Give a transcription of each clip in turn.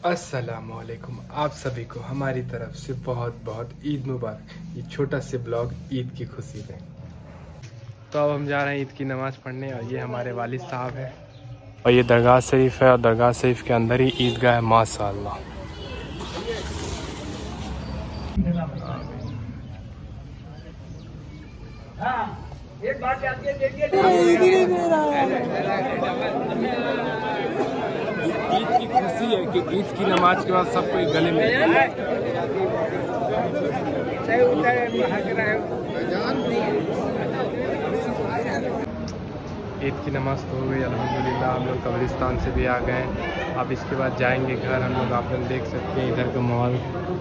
अस्सलामुअलैकुम, आप सभी को हमारी तरफ से बहुत बहुत ईद मुबारक। ये छोटा से ब्लॉग ईद की खुशी में। तो अब हम जा रहे हैं ईद की नमाज़ पढ़ने और ये हमारे वालिद साहब हैं और ये दरगाह शरीफ है और दरगाह शरीफ के अंदर ही ईदगाह है माशाअल्लाह। एक बात ईद की खुशी है कि ईद की नमाज के बाद सब कोई गले में ईद की नमाज तो हो गई अल्हम्दुलिल्लाह। हम लोग कब्रिस्तान से भी आ गए। अब इसके बाद जाएंगे घर हम लोग। आप लोग देख सकते हैं इधर का माहौल।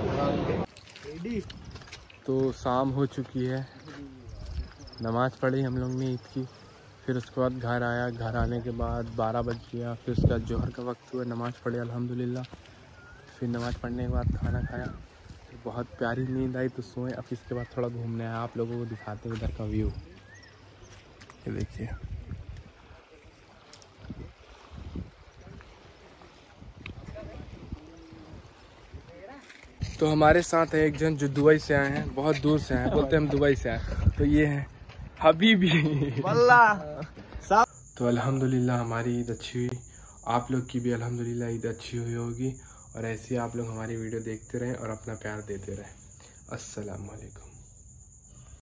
तो शाम हो चुकी है, नमाज़ पढ़ी हम लोग ने ईद की। फिर उसके बाद घर आया। घर आने के बाद 12 बज गया। फिर उसके बाद जोहर का वक्त हुआ, नमाज़ पढ़ी अल्हम्दुलिल्लाह। फिर नमाज़ पढ़ने के बाद खाना खाया। फिर बहुत प्यारी नींद आई तो सोए। अब इसके बाद थोड़ा घूमने आया। आप लोगों को दिखाते हैं इधर का व्यू। ये देखिए, तो हमारे साथ है एक जन जो दुबई से आए हैं, बहुत दूर से आए हैं। बोलते हैं हम दुबई से आए। तो ये है हबीबी। तो अल्हम्दुलिल्लाह हमारी ईद अच्छी हुई। आप लोग की भी अल्हम्दुलिल्लाह ईद अच्छी हुई होगी। और ऐसे ही आप लोग हमारी वीडियो देखते रहें और अपना प्यार देते रहें। अस्सलाम वालेकुम।